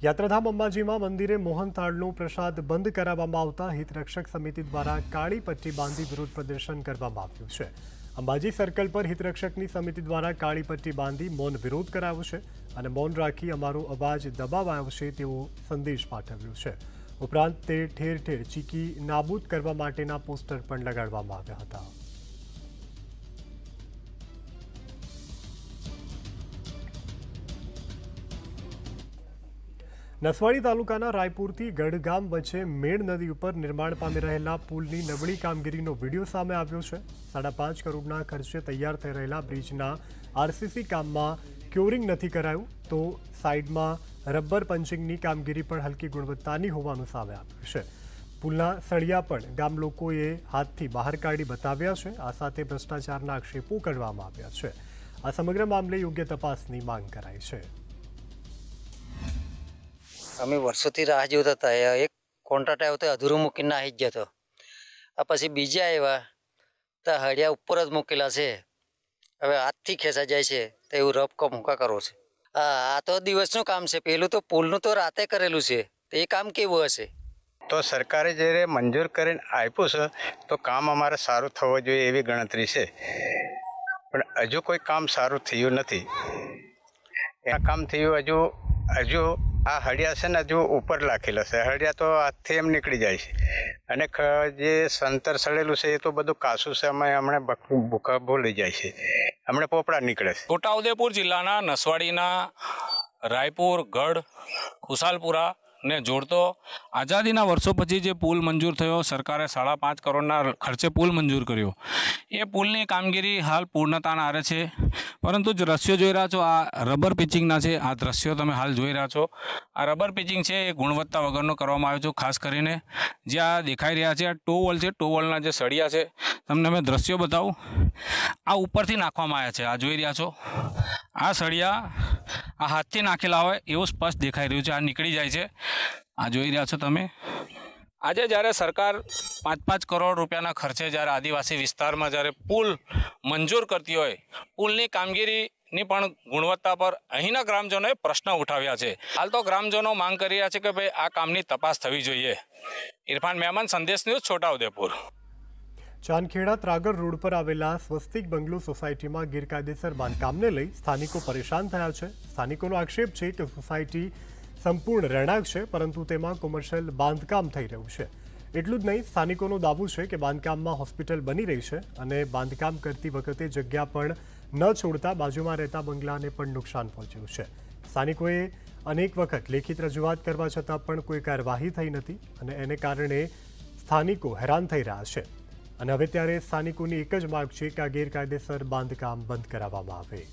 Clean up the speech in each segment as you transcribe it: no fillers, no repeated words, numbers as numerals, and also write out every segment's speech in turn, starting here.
યાત્રાધામ અંબાજીમાં મંદિરે મોહનથાળનો પ્રસાદ બંધ કરાવવામાં આવતા હિતરક્ષક સમિતિ દ્વારા કાળી પટ્ટી બાંધી વિરોધ પ્રદર્શન કરવામાં આવ્યું છે। અંબાજી સર્કલ પર હિતરક્ષકની સમિતિ દ્વારા કાળી પટ્ટી બાંધી મૌન વિરોધ કરાવ્યો છે અને મૌન રાખી અમારો અવાજ દબાવાયો છે તેવો સંદેશ પાઠવ્યો છે। ઉપરાંત તે ઠેર ઠેર ચીકી નાબૂદ કરવા માટેના પોસ્ટર પણ લગાડવામાં આવ્યા હતા। નસવાડી તાલુકાના રાયપુરથી ગઢ ગામ વચ્ચે મેણ નદી ઉપર નિર્માણ પામી રહેલા પુલની નબળી કામગીરીનો વિડીયો સામે આવ્યો છે। 5.5 કરોડના ખર્ચે તૈયાર થઈ રહેલા બ્રિજના આરસીસી કામમાં ક્યોરિંગ નથી કરાયું તો સાઇડમાં રબર પંચિંગની કામગીરી પણ હલકી ગુણવત્તાની હોવાનું સામે આવ્યું છે। પુલના સળિયા પણ ગામ લોકોએ હાથથી બહાર કાઢી બતાવ્યા છે। આ સાથે ભ્રષ્ટાચારના આક્ષેપો કરવામાં આવ્યા છે। આ સમગ્ર મામલે યોગ્ય તપાસની માંગ કરાઈ છે। અમે વર્ષોથી રાહ જોતા હતા। એક કોન્ટ્રાક્ટ આવ્યો તો અધૂરું મૂકીને આવી જ જતો। આ પછી બીજા આવ્યા તો હળિયા ઉપર જ મૂકેલા છે। હવે હાથથી ખેંચાઈ જાય છે તો એવું રફ મૂકા કરવો છે। આ તો દિવસનું કામ છે। પેલું તો પુલનું તો રાતે કરેલું છે તો એ કામ કેવું હશે? તો સરકારે જ્યારે મંજૂર કરીને આપ્યું છે તો કામ અમારે સારું થવું જોઈએ એવી ગણતરી છે, પણ હજુ કોઈ કામ સારું થયું નથી। આ કામ થયું હજુ આ હળિયા છે ને હજુ ઉપર રાખેલા છે। હળિયા તો હાથથી એમ નીકળી જાય છે અને જે સંતર સળેલું છે એ તો બધું કાસું છે। અમે હમણાં ભૂખા ભૂલી જાય છે, હમણાં પોપડા નીકળે છે। છોટાઉદેપુર જિલ્લાના નસવાડીના રાયપુર ગઢ ખુશાલપુરા ને જોડતો આઝાદીના વર્ષો પછી જે પુલ મંજૂર થયો, સરકારે 5.5 કરોડના ખર્ચે પુલ મંજૂર કર્યો, એ પુલની કામગીરી હાલ પૂર્ણતાના આરે છે। પરંતુ જે દ્રશ્યો જોઈ રહ્યા છો આ રબર પિચિંગના છે। આ દ્રશ્યો તમે હાલ જોઈ રહ્યા છો, આ રબર પિચિંગ છે એ ગુણવત્તા વગરનો કરવામાં આવ્યો છે। ખાસ કરીને જે આ દેખાઈ રહ્યા છે આ ટોવલ છે, ટોવલના જે સળિયા છે તમને મેં દ્રશ્યો બતાવું, આ ઉપરથી નાખવામાં આવ્યા છે। આ જોઈ રહ્યા છો આ સળિયા આ હાથથી નાખેલા હોય એવું સ્પષ્ટ દેખાઈ રહ્યું છે। આ નીકળી જાય છે, આ જોઈ રહ્યા છો તમે। આજે જ્યારે સરકાર 5.5 કરોડ રૂપિયાના ખર્ચે જ્યારે આદિવાસી વિસ્તારમાં જ્યારે પુલ મંજૂર કરતી હોય, પુલની કામગીરીની પણ ગુણવત્તા પર અહીંના ગ્રામજનોએ પ્રશ્ન ઉઠાવ્યા છે। હાલ તો ગ્રામજનો માંગ કરી રહ્યા છે કે ભાઈ આ કામની તપાસ થવી જોઈએ। ઇરફાન મહેમાન, સંદેશ ન્યૂઝ, છોટાઉદેપુર। ચાંદખેડા ત્રાગર રોડ પર આવેલા સ્વસ્તિક બંગલો સોસાયટીમાં ગેરકાયદેસર બાંધકામને લઈ સ્થાનિકો પરેશાન થયા છે। સ્થાનિકોનો આક્ષેપ છે કે સોસાયટી સંપૂર્ણ રહેણાંક છે પરંતુ તેમાં કોમર્શિયલ બાંધકામ થઈ રહ્યું છે। એટલું જ નહીં, સ્થાનિકોનો દાવો છે કે બાંધકામમાં હોસ્પિટલ બની રહી છે અને બાંધકામ કરતી વખતે જગ્યા પણ ન છોડતા બાજુમાં રહેતા બંગલાને પણ નુકસાન પહોંચ્યું છે। સ્થાનિકોએ અનેક વખત લેખિત રજૂઆત કરવા છતાં પણ કોઈ કાર્યવાહી થઈ નથી અને એને કારણે સ્થાનિકો હેરાન થઈ રહ્યા છે અને હવે ત્યારે સ્થાનિકોની એક જ માંગ છે કે આ ગેરકાયદેસર બાંધકામ બંધ કરાવવામાં આવે।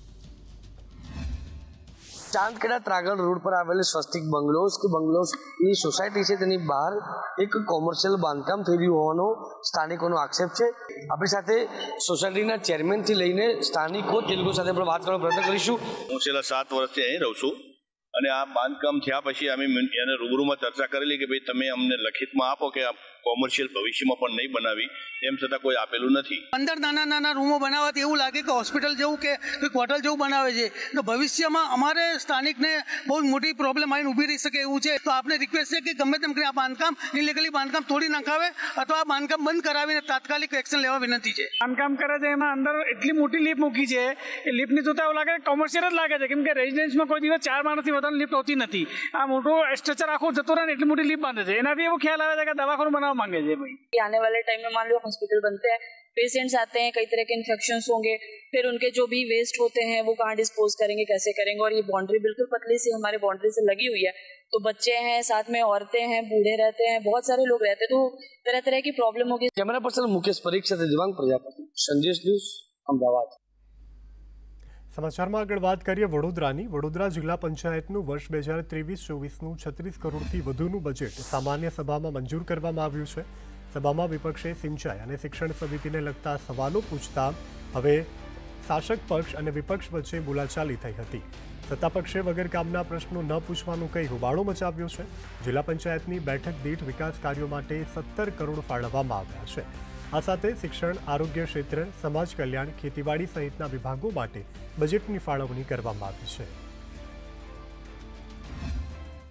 ચાંદખેડા ત્રાગર રોડ પર આવેલી સ્વસ્તિક બંગલોઝની સોસાયટી છે, તેની બહાર એક કોમર્શિયલ બાંધકામ થઈ રહ્યું હોવાનો સ્થાનિકોનો આક્ષેપ છે। આપણી સાથે સોસાયટીના ચેરમેનથી લઈને સ્થાનિકો તે લોકો સાથે આપણે વાત કરવાનો પ્રયત્ન કરીશું। હું છેલ્લા 7 વર્ષથી અહીં રહું છું અને આ બાંધકામ થયા પછી અમે એને રૂબરૂમાં ચર્ચા કરેલી કે ભાઈ તમે અમને લખિતમાં આપો કે આ કોમર્શિયલ ભવિષ્યમાં પણ નહીં બનાવી, તેમ છતાં કોઈ આપેલું નથી। 15 નાના રૂમો બનાવવાથી એવું લાગે કે હોસ્પિટલ જેવું કે હોટલ જેવું બનાવે છે, તો ભવિષ્યમાં અમારે સ્થાનિકને બહુ મોટી પ્રોબ્લેમ આવીને ઊભી રહી શકે એવું છે। તો આપને રિક્વેસ્ટ છે કે ગમે તેમ કરી આ બાંધકામ ઇલીગલી બાંધકામ તોડી નાખાવે અથવા આ બાંધકામ બંધ કરાવીને તાત્કાલિક એક્શન લેવા વિનંતી છે। બાંધકામ કરે છે એમાં અંદર એટલી મોટી લીફ્ટ મૂકી છે, એ લીફ્ટની જોતા એવું લાગે કોમર્શિયલ જ લાગે છે, કેમ કે રેઝિડન્સમાં કોઈ દિવસ 4 માણસથી વધારે લીફ્ટ હોતી નથી। આ મોટો સ્ટ્રક્ચર આખો જતો રહે ને એટલી મોટી લીફ્ટ બાંધે છે, એનાથી એવો ખ્યાલ આવે છે કે દવાખાનું બનાવવા मांगे जी भाई। आने वाले टाइम में मान लो हॉस्पिटल बनते हैं, पेशेंट्स आते हैं, कई तरह के इन्फेक्शंस होंगे, फिर उनके जो भी वेस्ट होते हैं वो कहाँ डिस्पोज करेंगे, कैसे करेंगे? और ये बाउंड्री बिल्कुल पतली सी हमारे बाउंड्री से लगी हुई है, तो बच्चे हैं, साथ में औरतें हैं, बूढ़े रहते हैं, बहुत सारे लोग रहते हैं, तो तरह तरह की प्रॉब्लम होगी। कैमरा पर्सन मुकेश परीक्षा से दिव्यांग प्रजापति, संदेश न्यूज़, अमदावाद। સમાચારમાં આગળ વાત કરીએ વડોદરાની। વડોદરા જિલ્લા પંચાયતનું વર્ષ 2023-24નું 36 કરોડથી વધુનું બજેટ સામાન્ય સભામાં મંજૂર કરવામાં આવ્યું છે। સભામાં વિપક્ષે સિંચાઈ અને શિક્ષણ સમિતિને લગતા સવાલો પૂછતા હવે શાસક પક્ષ અને વિપક્ષ વચ્ચે બોલાચાલી થઈ હતી। સત્તાપક્ષે વગર કામના પ્રશ્નો ન પૂછવાનું કહી હોબાળો મચાવ્યો છે। જિલ્લા પંચાયતની બેઠક દીઠ વિકાસ કાર્યો માટે 17 કરોડ ફાળવવામાં આવ્યા છે। આ સાથે શિક્ષણ, આરોગ્ય ક્ષેત્ર, સમાજ કલ્યાણ, ખેતીવાડી સહિતના વિભાગો માટે બજેટની ફાળવણી કરવામાં આવી છે।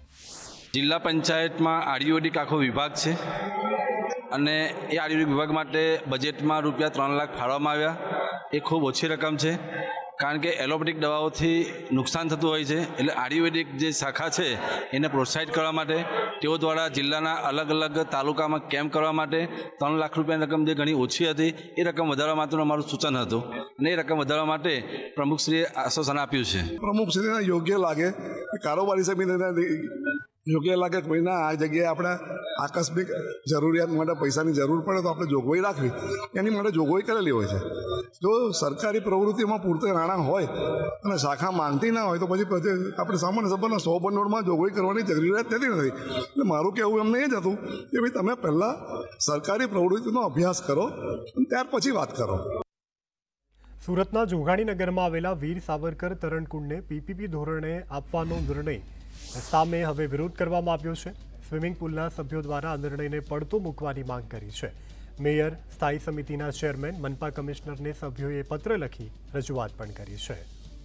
જિલ્લા પંચાયતમાં આયુર્વેદિક આખો વિભાગ છે અને એ આયુર્વેદિક વિભાગ માટે બજેટમાં રૂપિયા 3 લાખ ફાળવવામાં આવ્યા. એ ખૂબ ઓછી રકમ છે કારણ કે એલોપેથિક દવાઓથી નુકસાન થતું હોય છે. એટલે આયુર્વેદિક જે શાખા છે એને પ્રોત્સાહિત કરવા માટે તેઓ દ્વારા જિલ્લાના અલગ અલગ તાલુકામાં કેમ્પ કરવા માટે 3 લાખ રૂપિયાની રકમ જે ઘણી ઓછી હતી એ રકમ વધારવા માટેનું અમારું સૂચન હતું અને એ રકમ વધારવા માટે પ્રમુખશ્રીએ આશ્વાસન આપ્યું છે. પ્રમુખશ્રીને યોગ્ય લાગે, કારોબારી સમિતિને યોગ્ય લાગે કે ભાઈ ના આ જગ્યાએ આપણે આકસ્મિક જરૂરિયાત માટે પૈસાની જરૂર પડે તો આપણે જોગવાઈ રાખવી, એની માટે જોગવાઈ કરેલી હોય છે. જો સરકારી પ્રવૃત્તિમાં પૂરતા નાણાં હોય અને શાખા માંગતી ના હોય તો પછી આપણે સામાન્ય સભાના 100 ભંડોળમાં જોગવાઈ કરવાની જરૂરિયાત થતી નથી. એટલે મારું કહેવું એમને એ જ હતું કે ભાઈ તમે પહેલાં સરકારી પ્રવૃત્તિનો અભ્યાસ કરો અને ત્યાર પછી વાત કરો. સુરતના જોગાણીનગરમાં આવેલા વીર સાવરકર તરણકુંડને પીપીપી ધોરણે આપવાનો નિર્ણય સામે હવે વિરોધ કરવામાં આવ્યો છે. સ્વિમિંગ પુલના સભ્યો દ્વારા આ નિર્ણયને પડતો મૂકવાની માંગ કરી છે. મેયર, સ્થાયી સમિતિના ચેરમેન, મનપા કમિશનરને સભ્યોએ પત્ર લખી રજૂઆત પણ કરી છે.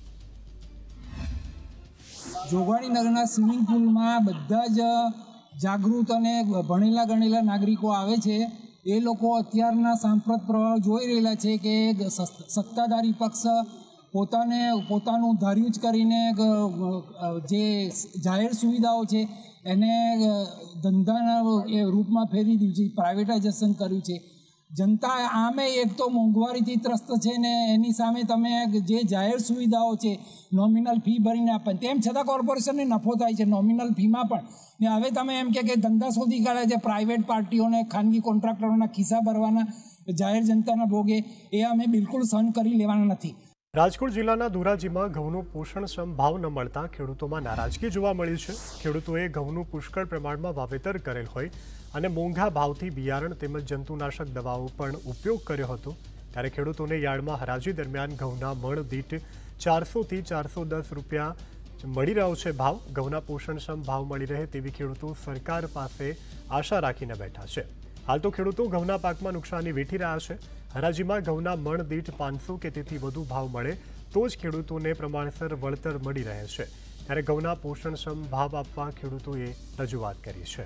જોગાણીનગરના સ્વિમિંગ પુલમાં બધા જ જાગૃત અને ભણેલા ગણેલા નાગરિકો આવે છે. એ લોકો અત્યારના સાંપ્રત પ્રવાહ જોઈ રહેલા છે કે સત્તાધારી પક્ષ પોતાનું ધાર્યું જ કરીને જે જાહેર સુવિધાઓ છે એને ધંધાના રૂપમાં ફેરવી દીધું છે, પ્રાઇવેટાઇઝેશન કર્યું છે. જનતા આમે એક તો મોંઘવારીથી ત્રસ્ત છે ને એની સામે તમે જે જાહેર સુવિધાઓ છે નોમિનલ ફી ભરીને આપે, તેમ છતાં કોર્પોરેશનને નફો થાય છે નોમિનલ ફીમાં પણ. ને હવે તમે એમ કે ધંધા શોધી કાઢે છે પ્રાઇવેટ પાર્ટીઓને, ખાનગી કોન્ટ્રાક્ટરોના ખિસ્સા ભરવાના જાહેર જનતાના ભોગે, એ અમે બિલકુલ સહન કરી લેવાના નથી. રાજકોટ જિલ્લાના ધોરાજીમાં ઘઉંનો પોષણક્ષમ ભાવ ન મળતા ખેડૂતોમાં નારાજગી જોવા મળી છે. ખેડૂતોએ ઘઉંનું પુષ્કળ પ્રમાણમાં વાવેતર કરેલ હોય અને મોંઘા ભાવથી બિયારણ તેમજ જંતુનાશક દવાઓ પણ ઉપયોગ કર્યો હતો, ત્યારે ખેડૂતોને યાર્ડમાં હરાજી દરમિયાન ઘઉંના મણ દીઠ 400થી 410 રૂપિયા મળી રહ્યો છે ભાવ. ઘઉંના પોષણક્ષમ ભાવ મળી રહે તેવી ખેડૂતો સરકાર પાસે આશા રાખીને બેઠા છે. હાલ તો ખેડૂતો ઘઉંના પાકમાં નુકસાની વેઠી રહ્યા છે. હરાજીમાં ઘઉંના મણ દીઠ 500 કે તેથી વધુ ભાવ મળે તો જ ખેડૂતોને પ્રમાણસર વળતર મળી રહે છે. ત્યારે ઘઉંના પોષણક્ષમ ભાવ આપવા ખેડૂતોએ રજૂઆત કરી છે.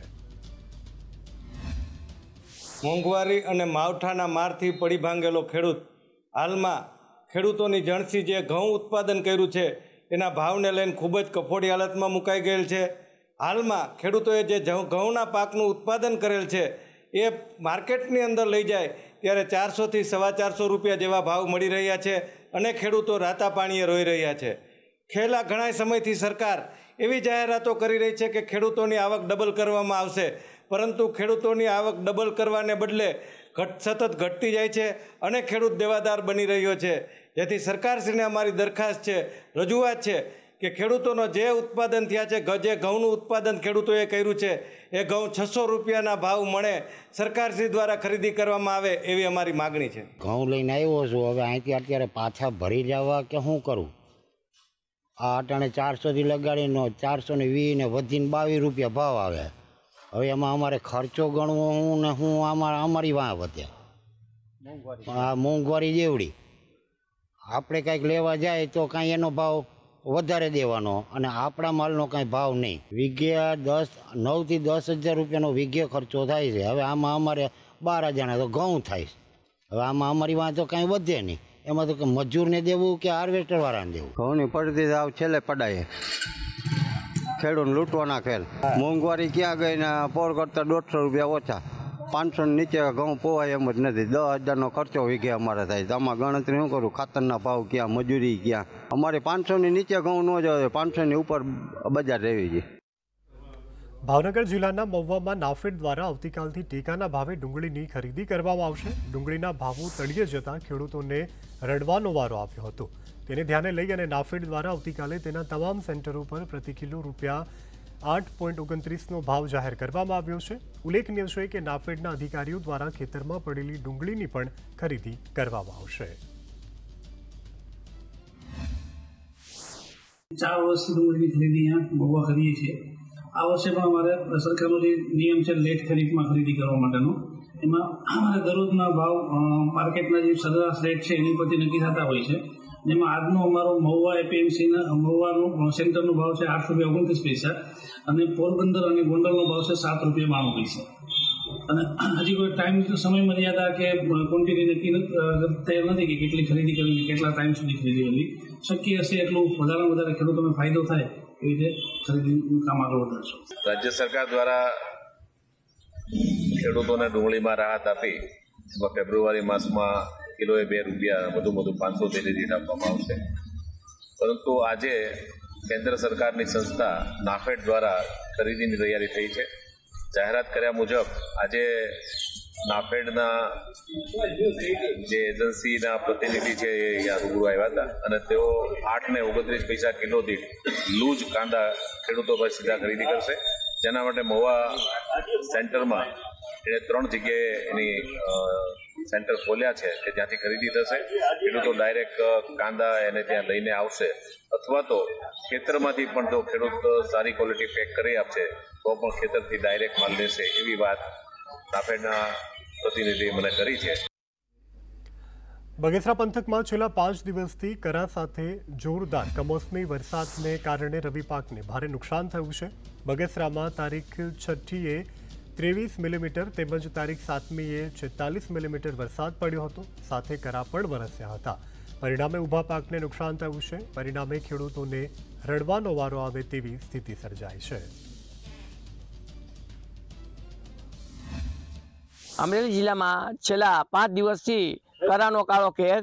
મોંઘવારી અને માવઠાના મારથી પડી ભાંગેલો ખેડૂત હાલમાં ખેડૂતોની જણસી જે ઘઉં ઉત્પાદન કર્યું છે એના ભાવને લઈને ખૂબ જ કફોડી હાલતમાં મુકાઈ ગયેલ છે. હાલમાં ખેડૂતોએ જે ઘઉંના પાકનું ઉત્પાદન કરેલ છે એ માર્કેટની અંદર લઈ જાય ત્યારે 400થી 450 રૂપિયા જેવા ભાવ મળી રહ્યા છે અને ખેડૂતો રાતા પાણીએ રોઈ રહ્યા છે. છેલ્લા ઘણા સમયથી સરકાર એવી જાહેરાતો કરી રહી છે કે ખેડૂતોની આવક ડબલ કરવામાં આવશે, પરંતુ ખેડૂતોની આવક ડબલ કરવાને બદલે સતત ઘટતી જાય છે અને ખેડૂત દેવાદાર બની રહ્યો છે. જેથી સરકારશ્રીને અમારી દરખાસ્ત છે, રજૂઆત છે કે ખેડૂતોનો જે ઉત્પાદન થયા છે, જે ઘઉંનું ઉત્પાદન ખેડૂતોએ કર્યું છે એ ઘઉં 600 રૂપિયાના ભાવ મળે સરકારશ્રી દ્વારા ખરીદી કરવામાં આવે એવી અમારી માગણી છે. ઘઉં લઈને આવ્યો છું, હવે અહીંથી અત્યારે પાછા ભરી જવા કે શું કરું? આ અટાણે 400થી લગાડીને 420 ને વધીને 22 રૂપિયા ભાવ આવે. હવે એમાં અમારે ખર્ચો ગણવો હું ને હું અમારી વાં વધ્યા આ મોંઘવારી જેવડી. આપણે કાંઈક લેવા જાય તો કાંઈ એનો ભાવ વધારે દેવાનો અને આપણા માલનો કાંઈ ભાવ નહીં. વીઘે 9થી 10,000 રૂપિયાનો વીઘે ખર્ચો થાય છે. હવે આમાં અમારે 12,000 તો ઘઉં થાય છે. હવે આમાં અમારી વાં તો કાંઈ વધે નહીં. એમાં તો મજૂરને દેવું કે હાર્વેસ્ટરવાળાને દેવું. ઘઉંની પડતી સાવ છેલ્લે પડાય, ખેડૂત લૂંટવાના ખેલ. મોંઘવારી ક્યાં ગઈ ને પોર કરતાં 150 રૂપિયા ઓછા, 500 નીચે ઘઉં પોવાય એમ જ નથી. 10,000નો ખર્ચો વીઘે અમારે થાય. આમાં ગણતરી શું કરું? ખાતરના ભાવ ક્યાં, મજૂરી ક્યાં? અમારે 500ની નીચે ઘઉં ન જાય, 500ની ઉપર બજાર રહેવી છે. ભાવનગર જિલ્લાના મહુવામાં નાફેડ દ્વારા આવતીકાલથી ટેકાના ભાવે ડુંગળીની ખરીદી કરવામાં આવશે. ડુંગળીના ભાવો તળિયે જતા ખેડૂતોને રડવાનો વારો આવ્યો હતો. તેને ધ્યાને લઈ અને નાફેડ દ્વારા આવતીકાલે તેના તમામ સેન્ટરો પર પ્રતિ કિલો ₹8.29નો ભાવ જાહેર કરવામાં આવ્યો છે. ઉલ્લેખનીય છે કે નાફેડના અધિકારીઓ દ્વારા ખેતરમાં પડેલી ડુંગળીની પણ ખરીદી કરવામાં આવશે. 4 વર્ષથી ડુંગળીની ખરીદી અહીંયા મહુવા કરીએ છીએ. આ વર્ષે પણ અમારે સરકારનો જે નિયમ છે લેટ ખરીદમાં ખરીદી કરવા માટેનો, એમાં અમારે દરરોજના ભાવ માર્કેટના જે સરેરાશ રેટ છે એની પરથી નક્કી થતા હોય છે. જેમાં આજનો અમારો મહુવા એપીએમસીના મહુવાનું સેન્ટરનો ભાવ છે 8 રૂપિયા 29 પૈસા અને પોરબંદર અને ગોંડલનો ભાવ છે 7 રૂપિયા 92 પૈસા. અને હજી કોઈ ટાઈમ સમય મર્યાદા કે ક્વોન્ટિટી નક્કી તૈયાર નથી કે કેટલી ખરીદી કરવી, કેટલા ટાઈમ સુધી ખરીદી કરવી. શક્ય હશે એટલું વધારે વધારે ખેડૂતોને ફાયદો થાય એ રીતે ખરીદીનું કામ આગળ વધારશું. રાજ્ય સરકાર દ્વારા ખેડૂતોને ડુંગળીમાં રાહત આપી ફેબ્રુઆરી માસમાં કિલોએ 2 રૂપિયા વધુ 500 થેલી દીઠ આપવામાં આવશે. પરંતુ આજે કેન્દ્ર સરકારની સંસ્થા નાફેડ દ્વારા ખરીદીની તૈયારી થઈ છે. જાહેરાત કર્યા મુજબ આજે નાફેડના જે એજન્સીના પ્રતિનિધિ છે એ અહીંયા રૂબરૂ આવ્યા હતા અને તેઓ 8 ને 29 પૈસા કિલો દીઠ લૂજ કાંદા ખેડૂતો પર સીધા ખરીદી કરશે. જેના માટે મહુવા સેન્ટરમાં એને 3 જગ્યાએ એની સેન્ટર ખોલ્યા છે કે જ્યાંથી ખરીદી થશે. ખેડૂતો ડાયરેક્ટ કાંદા એને ત્યાં લઈને આવશે અથવા તો ખેતરમાંથી પણ જો ખેડૂત સારી ક્વોલિટી પેક કરી આપશે તો પણ ખેતરથી ડાયરેક્ટ માલ લેશે એવી વાત નાફેડના પ્રતિનિધિએ મને કરી છે. બગસરા પંથકમાં છેલ્લા 5 દિવસથી કરા સાથે જોરદાર કમોસમી વરસાદને કારણે રવિ પાકને ભારે નુકસાન થયું છે. બગસરામાં તારીખ 6મીએ 23 મિલીમીટર તેમજ તારીખ 7મીએ 46 મિલીમીટર વરસાદ પડ્યો હતો. સાથે કરા પણ વરસ્યા હતા. પરિણામે ઊભા પાકને નુકસાન થયું છે. પરિણામે ખેડૂતોને રડવાનો વારો આવે તેવી સ્થિતિ સર્જાઈ છે. અમરેલી જિલ્લામાં છેલ્લા 5 દિવસથી કરાનો કાળો કેર,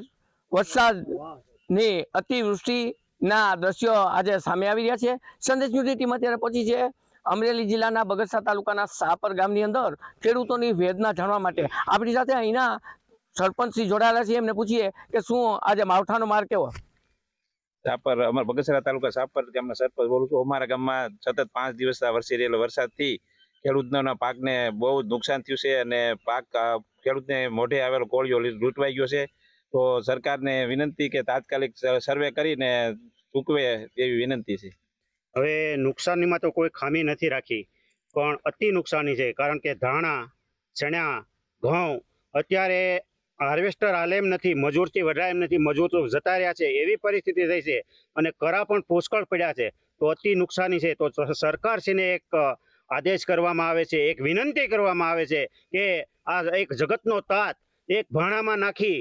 વરસાદની અતિવૃષ્ટિના દ્રશ્યો આજે સામે આવી રહ્યા છે. સંદેશ ન્યૂઝની ટીમ અત્યારે પહોંચી છે અમરેલી જિલ્લાના બગસરા તાલુકાના સાપર ગામની અંદર ખેડૂતોની વેદના જાણવા માટે. આપણી સાથે અહીંના સરપંચશ્રી જોડાયેલા છે, એમને પૂછીએ કે શું આજે માવઠાનો માર કેવો? સાપર અમારા બગસરા તાલુકા સાપર ગામના સરપંચ બોલું છું. અમારા ગામમાં સતત 5 દિવસ વરસી રહેલો વરસાદથી ખેડૂતોના પાકને બહુ નુકસાન થયું છે અને પાક ખેડૂતને મોઢે આવેલો કોળિયો લૂંટવાઈ ગયો છે. તો સરકારને વિનંતી કે તાત્કાલિક સર્વે કરીને ચૂકવે એવી વિનંતી છે. હવે નુકસાનીમાં તો કોઈ ખામી નથી રાખી, પણ અતિ નુકસાની છે. કારણ કે ધાણા, ચણા, ઘઉં અત્યારે હાર્વેસ્ટર હાલે એમ નથી, મજૂરથી વઢાય એમ નથી, મજૂર તો જતા રહ્યા છે એવી પરિસ્થિતિ થઈ છે અને કરા પણ પુષ્કળ પડ્યા છે. તો અતિ નુકસાની છે. તો સરકારશ્રીને એક આદેશ કરવામાં આવે છે, એક વિનંતી કરવામાં આવે છે કે આ એક જગતનો તાત એક ભાણામાં નાખી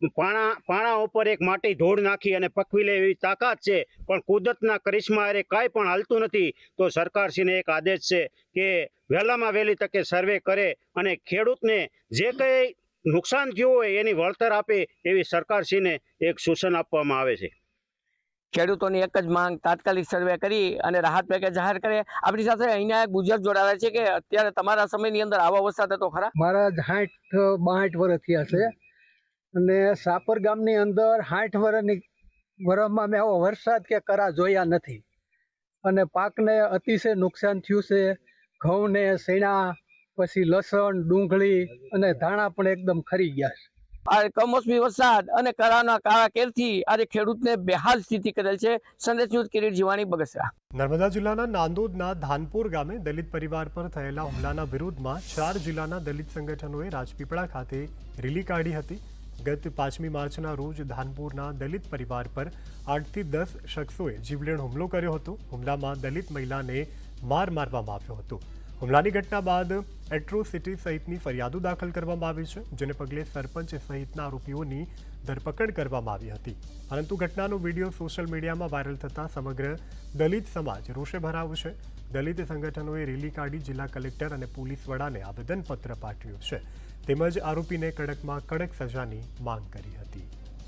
પાણા ઉપર એક માટી ધૂળ નાખી અને પકવી લે એવી તાકાત છે, પણ કુદરતના કરિશ્મા અરે કાંઈ પણ હાલતું નથી. તો સરકારશ્રીને એક આદેશ છે કે વહેલામાં વહેલી તકે સર્વે કરે અને ખેડૂતને જે કંઈ નુકસાન થયું હોય એની વળતર આપે એવી સરકારશ્રીને એક સૂચન આપવામાં આવે છે. ખેડૂતોની એક જ માંગ તાત્કાલિક સર્વે કરી અને રાહત પેકેજ જાહેર કરે. આપણી સાથે અહીંના એક બુઝુર્ગ જોડાયા છે કે અત્યારે તમારા સમયની અંદર આવો વરસાદ હતો ખરા? મારા 60-62 વર્ષ થયા છે અને સાપર ગામની અંદર 60 વર્ષમાં મેં આવો વરસાદ કે કરા જોયા નથી અને પાકને અતિશય નુકસાન થયું છે. ઘઉંને, ચણા, પછી લસણ, ડુંગળી અને ધાણા પણ એકદમ ખરી ગયા છે. આ કમોસમી વરસાદ અને કરાના કાળા કેરથી આજે ખેડૂતને બેહાલ સ્થિતિ કરેલ છે. સંદેશ ન્યૂઝ કિરીટ જીવાણી, બગસરા. નર્મદા જિલ્લાના નાંદોદના ધાનપુર ગામે દલિત પરિવાર પર થયેલા હુમલાના વિરોધમાં 4 જિલ્લાના દલિત સંગઠનોએ રાજપીપળા ખાતે રેલી કાઢી હતી. ગત 5મી માર્ચના રોજ ધાનપુરના દલિત પરિવાર પર 8થી 10 શખ્સોએ જીવલેણ હુમલો કર્યો હતો. હુમલામાં દલિત મહિલાને મારવામાં આવ્યો હતો. હુમલાની ઘટના બાદ એટ્રોસિટી સહિતની ફરિયાદો દાખલ કરવામાં આવી છે, જેને પગલે સરપંચ સહિતના આરોપીઓની ધરપકડ કરવામાં આવી હતી. પરંતુ ઘટનાનો વિડીયો સોશિયલ મીડિયામાં વાયરલ થતાં સમગ્ર દલિત સમાજ રોષે ભરાયો છે. દલિત સંગઠનોએ રેલી કાઢી જિલ્લા કલેક્ટર અને પોલીસ વડાને આવેદનપત્ર પાઠવ્યું છે, તેમજ આરોપીને કડકમાં કડક સજાની માંગ કરી હતી.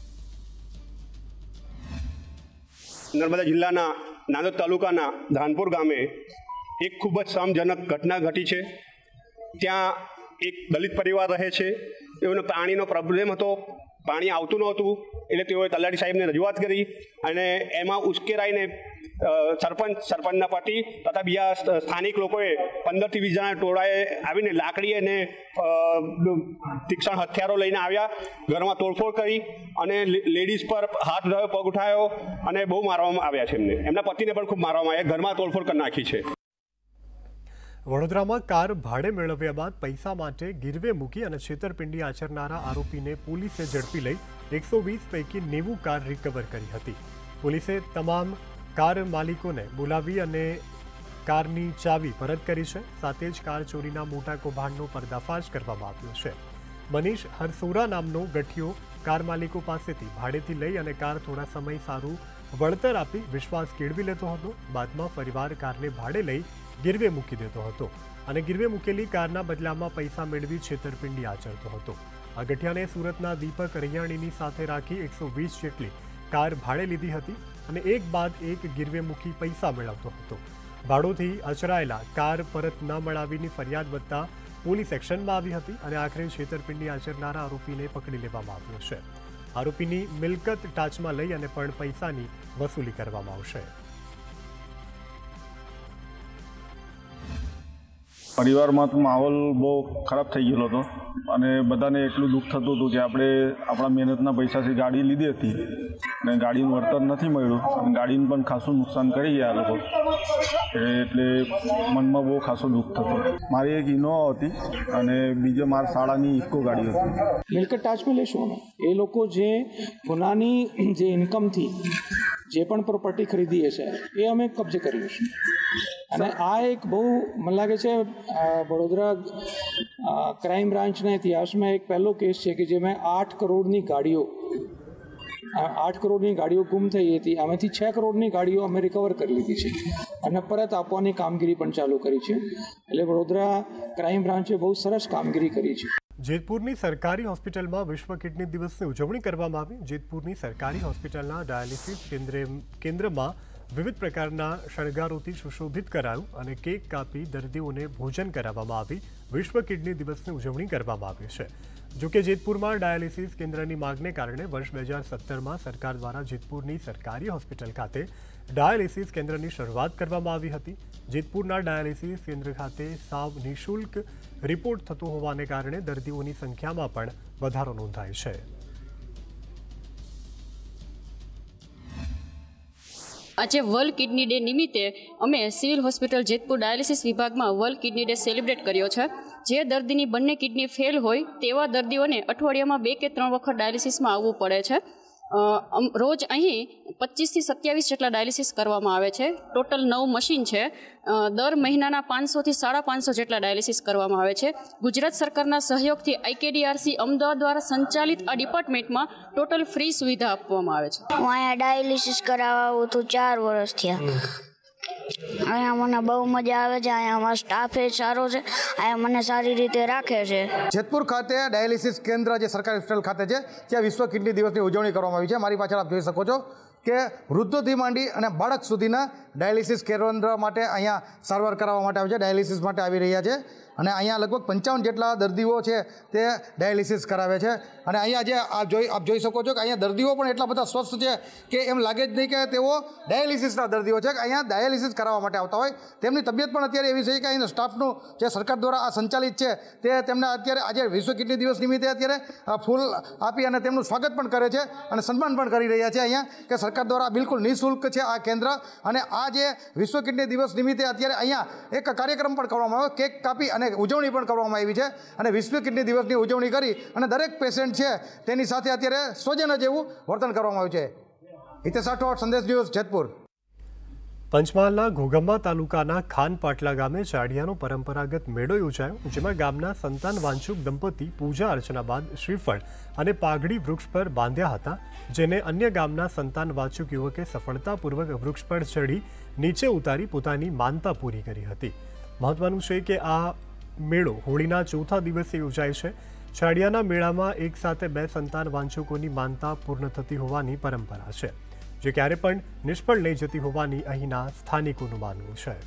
નર્મદા જિલ્લાના નાંદોદ તાલુકાના ધાનપુર ગામે એક ખૂબ જ શામજનક ઘટના ઘટી છે. ત્યાં એક દલિત પરિવાર રહે છે. એનો પાણીનો પ્રોબ્લેમ હતો, પાણી આવતું નહોતું, એટલે તેઓએ તલાટી સાહેબને રજૂઆત કરી અને એમાં ઉશ્કેરાઈને સરપંચના પતિ તથા બીજા સ્થાનિક લોકોએ 15થી 20 જણા ટોળાએ આવીને લાકડી અને તીક્ષ્ણ હથિયારો લઈને આવ્યા, ઘરમાં તોડફોડ કરી અને લેડીઝ પર હાથ ઉઠાવ્યો, પગ ઉઠાવ્યો અને બહુ મારવામાં આવ્યા છે. એમના પતિને પણ ખૂબ મારવામાં આવ્યા, ઘરમાં તોડફોડ કરી નાખી છે. વડોદરામાં કાર ભાડે મેળવ્યા બાદ પૈસા માટે ગીરવે મૂકી અને છેતરપિંડી આચરનારા આરોપીને પોલીસે ઝડપી લઈ 120 પૈકી 90 કાર રિકવર કરી હતી। પોલીસે તમામ કાર માલિકોને બોલાવી અને કારની ચાવી પરત કરી છે। સાથે જ કાર ચોરીના મોટા કૌભાંડનો પર્દાફાશ કરવામાં આવ્યો છે। મનીષ હરસોરા નામનો ગઠિયો કાર માલિકો પાસેથી ભાડેથી લઈ અને કાર થોડા સમય સારું વળતર આપી વિશ્વાસ કેળવી લેતો હતો। બાદમાં ફરીવાર કારને ભાડે લઈ ગીરવે મૂકી દેતો હતો અને ગીરવે મૂકેલી કારના બદલામાં પૈસા મેળવી છેતરપિંડી આચરતો હતો। આ ગઠિયાને સુરતના દીપક રૈયાણીની સાથે રાખી 120 જેટલી કાર ભાડે લીધી હતી અને એક બાદ એક ગીરવે મૂકી પૈસા મેળવતો હતો। ભાડોથી અચરાયેલા કાર પરત ન મળાવીની ફરિયાદ વધતા પોલીસ એક્શનમાં આવી હતી અને આખરે છેતરપિંડી આચરનારા આરોપીને પકડી લેવામાં આવ્યો છે। આરોપીની મિલકત ટાચમાં લઈ અને પણ પૈસાની વસૂલી કરવામાં આવશે। પરિવારમાં તો માહોલ બહુ ખરાબ થઈ ગયેલો હતો અને બધાને એટલું દુઃખ થતું હતું કે આપણે આપણા મહેનતના પૈસાથી ગાડી લીધી હતી અને ગાડીનું વળતર નથી મળ્યું અને ગાડીને પણ ખાસું નુકસાન કરી ગયા લોકો, એટલે મનમાં બહુ ખાસું દુઃખ થતું। મારી એક ઇનોવા હતી અને બીજો મારા શાળાની ઇકો ગાડી હતી। મિલકત ટાચમાં લેશું અમે એ લોકો જે ગુનાની જે ઇન્કમથી જે પણ પ્રોપર્ટી ખરીદી હશે એ અમે કબજે કરીએ છીએ અને આ એક બહુ મને લાગે છે વડોદરા ક્રાઇમ બ્રાન્ચના ઇતિહાસમાં એક પહેલો કેસ છે કે જેમાં 8 કરોડની ગાડીઓ ગુમ થઈ હતી। આમાંથી 6 કરોડની ગાડીઓ અમે રિકવર કરી લીધી છે અને પરત આપવાની કામગીરી પણ ચાલુ કરી છે। એટલે વડોદરા ક્રાઇમ બ્રાન્ચે બહુ સરસ કામગીરી કરી છે। જેતપુરની સરકારી હોસ્પિટલમાં વિશ્વ કિડની દિવસની ઉજવણી કરવામાં આવી। જેતપુરની સરકારી હોસ્પિટલના ડાયાલિસિસ કેન્દ્રમાં વિવિધ પ્રકારના શણગારોથી સુશોભિત કરાયું અને કેક કાપી દર્દીઓને ભોજન કરાવવામાં આવી વિશ્વ કિડની દિવસની ઉજવણી કરવામાં આવી છે। જોકે જેતપુરમાં ડાયાલિસિસ કેન્દ્રની માંગને કારણે વર્ષ 2017માં સરકાર દ્વારા જેતપુરની સરકારી હોસ્પિટલ ખાતે ડાયાલિસિસ કેન્દ્રની શરૂઆત કરવામાં આવી હતી। જેતપુરના ડાયાલિસિસ કેન્દ્ર ખાતે સાવ નિઃશુલ્ક રિપોર્ટ થતો હોવાને કારણે દર્દીઓની સંખ્યામાં પણ વધારો નોંધાય છે। આજે વર્લ્ડ કિડની ડે નિમિત્તે અમે સિવિલ હોસ્પિટલ જેતપુર ડાયાલિસિસ વિભાગમાં વર્લ્ડ કિડની ડે સેલિબ્રેટ કર્યો છે। જે દર્દીની બંને કિડની ફેલ હોય તેવા દર્દીઓને અઠવાડિયામાં 2 કે 3 વખત ડાયાલિસિસમાં આવવું પડે છે। રોજ અહીં 25 થી 27 જેટલા ડાયાલિસિસ કરવામાં આવે છે। ટોટલ 9 મશીન છે। દર મહિનાના 500 થી 550 જેટલા ડાયાલિસિસ કરવામાં આવે છે। ગુજરાત સરકારના સહયોગથી IKDRC અમદાવાદ દ્વારા સંચાલિત આ ડિપાર્ટમેન્ટમાં ટોટલ ફ્રી સુવિધા આપવામાં આવે છે। હું અહીંયા ડાયાલિસિસ કરાવવું તો 4 વર્ષ થયા। અહીંયા મને બહુ મજા આવે છે। અહીંયા અમારો સ્ટાફ સારો છે। અહીંયા મને સારી રીતે રાખે છે। જેતપુર ખાતે ડાયાલિસિસ કેન્દ્ર જે સરકારી હોસ્પિટલ ખાતે છે ત્યાં વિશ્વ કિડની દિવસની ઉજવણી કરવામાં આવી છે। મારી પાછળ આપ જોઈ શકો છો કે વૃદ્ધોથી માંડી અને બાળક સુધીના ડાયાલિસિસ કેન્દ્ર માટે અહીંયા સારવાર કરાવવા માટે આવે છે, ડાયાલિસિસ માટે આવી રહ્યા છે અને અહીંયા લગભગ 55 જેટલા દર્દીઓ છે તે ડાયાલિસિસ કરાવે છે। અને અહીંયા જે આપ જોઈ શકો છો કે અહીંયા દર્દીઓ પણ એટલા બધા સ્વસ્થ છે કે એમ લાગે જ નહીં કે તેઓ ડાયાલિસિસના દર્દીઓ છે, કે અહીંયા ડાયાલિસિસ કરાવવા માટે આવતા હોય। તેમની તબિયત પણ અત્યારે એવી છે કે અહીંના સ્ટાફનું જે સરકાર દ્વારા આ સંચાલિત છે તે તેમને અત્યારે આજે વિશ્વ કિડની દિવસ નિમિત્તે અત્યારે ફૂલ આપી અને તેમનું સ્વાગત પણ કરે છે અને સન્માન પણ કરી રહ્યા છે અહીંયા, કે સરકાર દ્વારા બિલકુલ નિઃશુલ્ક છે આ કેન્દ્ર। અને આ જે વિશ્વ કિડની દિવસ નિમિત્તે અત્યારે અહીંયા એક કાર્યક્રમ પણ કરવામાં આવ્યો, કેક કાપી અને ઉજવણી પણ કરવામાં આવી છે અને વિશ્વ કિડની દિવસની ઉજવણી કરી અને દરેક પેશન્ટ છે તેની સાથે અત્યારે સ્વજન જેવું વર્તન કરવામાં આવ્યું છે। હિતેશ રાઠોડ, સંદેશ ન્યૂઝ, જેતપુર। પંચમહાલના ઘોગંબા તાલુકાના ખાનપાટલા ગામે ચાડિયાનો પરંપરાગત મેળો યોજાયો, જેમાં ગામના સંતાન વાંચુક દંપતી પૂજા અર્ચના બાદ શ્રીફળ અને પાઘડી વૃક્ષ પર બાંધ્યા હતા, જેને અન્ય ગામના સંતાન વાંચુક યુવકે સફળતાપૂર્વક વૃક્ષ પર ચડી નીચે ઉતારી પોતાની માનતા પૂરી કરી હતી। મહત્વનું છે કે આ મેળો હોળીના ચોથા દિવસે યોજાય છે। ચાડિયાના મેળામાં એક સાથે 2 સંતાન વાંચકોની માનતા પૂર્ણ થતી હોવાની પરંપરા છે, જે ક્યારે પણ નિષ્ફળ નહીં જતી હોવાની અહીંના સ્થાનિકોનું માનવું છે।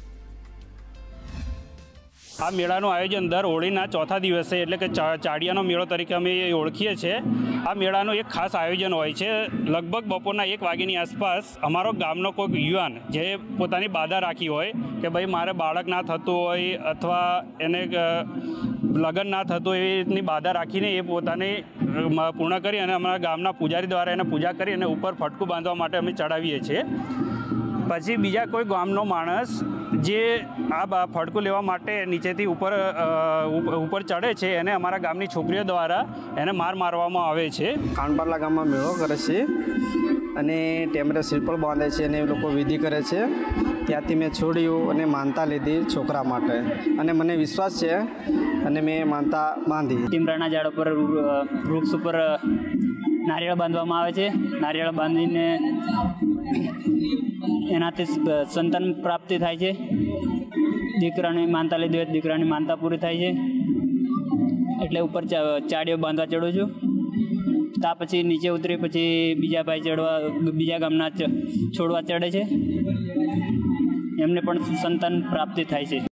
આ મેળાનું આયોજન દર હોળીના ચોથા દિવસે એટલે કે ચાડિયાનો મેળો તરીકે અમે ઓળખીએ છીએ। આ મેળાનું એક ખાસ આયોજન હોય છે। લગભગ બપોરના 1 વાગ્યાની આસપાસ અમારો ગામનો કોઈક યુવાન જે પોતાની બાધા રાખી હોય કે ભાઈ મારે બાળક ના થતું હોય અથવા એને લગ્ન ના થતું એવી રીતની બાધા રાખીને એ પોતાને પૂર્ણ કરી અને અમારા ગામના પૂજારી દ્વારા એને પૂજા કરી અને ઉપર ફટકું બાંધવા માટે અમે ચડાવીએ છીએ। પછી બીજા કોઈ ગામનો માણસ જે આ ફડકું લેવા માટે નીચેથી ઉપર ચડે છે એને અમારા ગામની છોકરીઓ દ્વારા એને મારવામાં આવે છે. કાનપારલા ગામમાં મેળો કરે છે અને ટેમરે શ્રીફળ બાંધે છે અને એ લોકો વિધિ કરે છે. ત્યાંથી મેં છોડ્યું અને માનતા લીધી છોકરા માટે અને મને વિશ્વાસ છે અને મેં માનતા બાંધી. ટીમરાના ઝાડ ઉપર વૃક્ષ ઉપર નારિયેળ બાંધવામાં આવે છે. નારિયેળ બાંધીને એનાથી સંતાન પ્રાપ્તિ થાય છે. દીકરાની માનતા લીધી હોય દીકરાની માનતા પૂરી થાય છે. એટલે ઉપર ચાડીઓ બાંધવા ચડું છું. ત્યાં પછી નીચે ઉતરી પછી બીજા ભાઈ બીજા ગામના છોડવા ચડે છે. એમને પણ સંતાન પ્રાપ્તિ થાય છે.